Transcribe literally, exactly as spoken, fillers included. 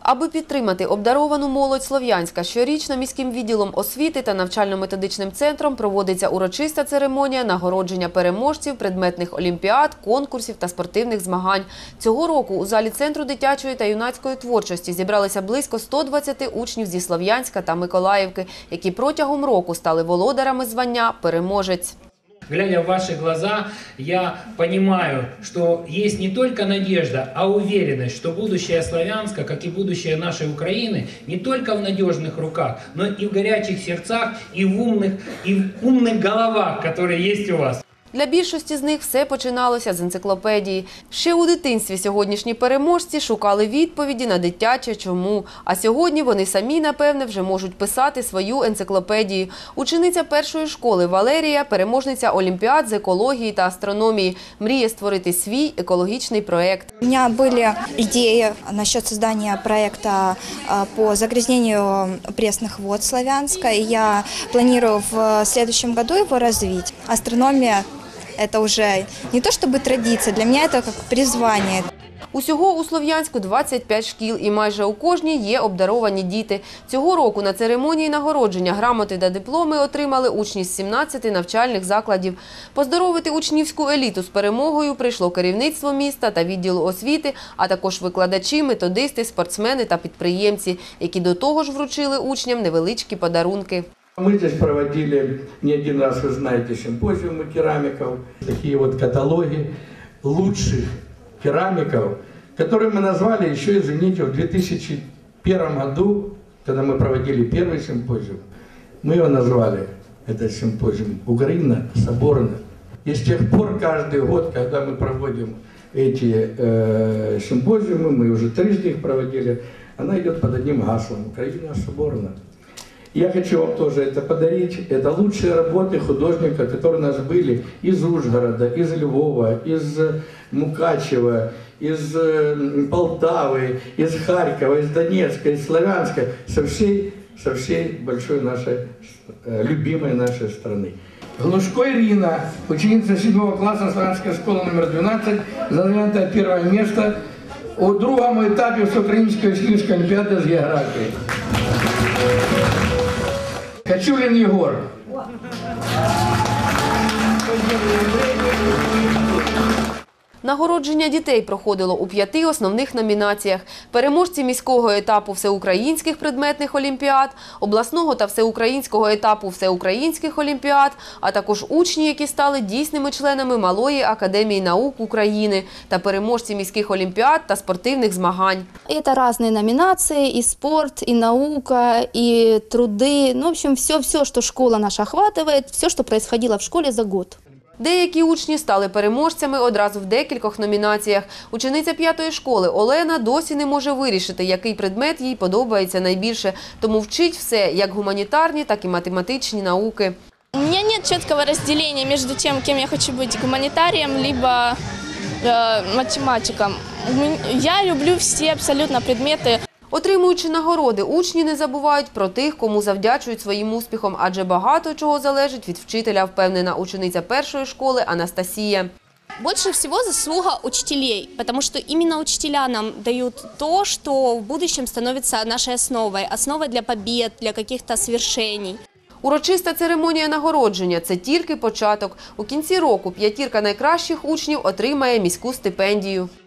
Аби підтримати обдаровану молодь Слов'янська, щорічно міським відділом освіти та навчально-методичним центром проводиться урочиста церемонія нагородження переможців предметних олімпіад, конкурсів та спортивних змагань. Цього року у залі Центру дитячої та юнацької творчості зібралися близько ста двадцяти учнів зі Слов'янська та Миколаївки, які протягом року стали володарами звання «Переможець». Глядя в ваши глаза, я понимаю, что есть не только надежда, а уверенность, что будущее Славянска, как и будущее нашей Украины, не только в надежных руках, но и в горячих сердцах, и в умных, и в умных головах, которые есть у вас. Для більшості з них все починалося з енциклопедії. Ще у дитинстві сьогоднішні переможці шукали відповіді на дитяче «чому?». А сьогодні вони самі, напевне, вже можуть писати свою енциклопедію. Учениця першої школи Валерія – переможниця олімпіад з екології та астрономії. Мріє створити свій екологічний проєкт. У мене були ідеї насчет створення проєкту по загрязненню пресних вод Славянска. І я планую в наступному році його розвити. Астрономія – это уже не то чтобы традиция, для меня это как призвание. Усього у Слов'янську двадцять п'ять шкіл, і майже у кожній є обдаровані діти. Цього року на церемонії нагородження грамоти та дипломи отримали учні з сімнадцяти навчальних закладів. Поздоровити учнівську еліту з перемогою прийшло керівництво міста та відділу освіти, а також викладачі, методисти, спортсмени та підприємці, які до того ж вручили учням невеличкі подарунки. Мы здесь проводили не один раз, вы знаете, симпозиумы керамиков, такие вот каталоги лучших керамиков, которые мы назвали еще, извините, в две тысячи первом году, когда мы проводили первый симпозиум, мы его назвали, этот симпозиум, «Украина соборна». И с тех пор каждый год, когда мы проводим эти э, симпозиумы, мы уже трижды их проводили, она идет под одним гаслом «Украина соборна». Я хочу вам тоже это подарить. Это лучшие работы художника, которые у нас были из Ужгорода, из Львова, из Мукачева, из Полтавы, из Харькова, из Донецка, из Славянска, со всей, со всей большой нашей, любимой нашей страны. Глушко Ирина, ученица седьмого класса Славянской школы номер двенадцать, занята первое место у другому этапе Всеукраинской учительской олимпиады с географией. Качулин Єгор. Нагородження дітей проходило у п'яти основних номінаціях. Переможці міського етапу всеукраїнських предметних олімпіад, обласного та всеукраїнського етапу всеукраїнських олімпіад, а також учні, які стали дійсними членами Малої академії наук України та переможці міських олімпіад та спортивних змагань. Это разные номинации, и спорт, и наука, и труды. Ну, в общем, все-все, что школа наша охватывает, все, что происходило в школе за год. Деякі учні стали переможцями одразу в декількох номінаціях. Учениця п'ятої школи Олена досі не може вирішити, який предмет їй подобається найбільше, тому вчить все, як гуманітарні, так і математичні науки. У меня нет четкого разделения между тем, кем я хочу быть, гуманитарием, либо э, математиком. Я люблю все абсолютно предметы. Отримуючи нагороди, учні не забувають про тих, кому завдячують своїм успіхом, адже багато чого залежить від вчителя, впевнена учениця першої школи Анастасія. Больше всего заслуга учителей, потому что именно учителя нам дают то, что в будущем становится нашей основой, основой для побед, для каких-то свершений. Урочиста церемонія нагородження – це тільки початок. У кінці року п'ятірка найкращих учнів отримає міську стипендію.